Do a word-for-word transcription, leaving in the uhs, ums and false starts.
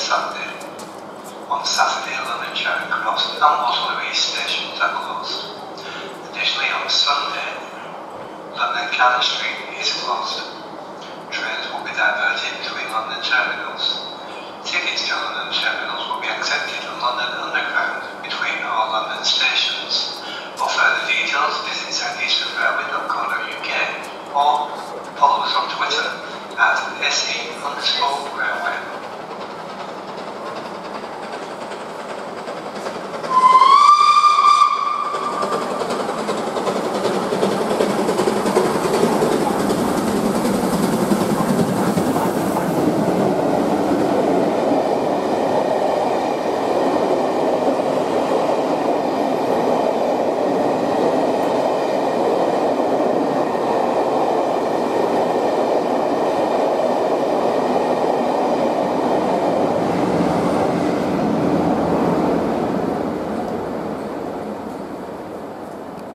Sunday. On Saturday, London Charing Cross and Waterloo East stations are closed. Additionally, on Sunday, London Cannon Street is closed. Trains will be diverted between London terminals. Tickets to London terminals will be accepted on London Underground between all London stations. For further details, visit south eastern railway dot co dot U K or follow us on Twitter at S E underscore railway.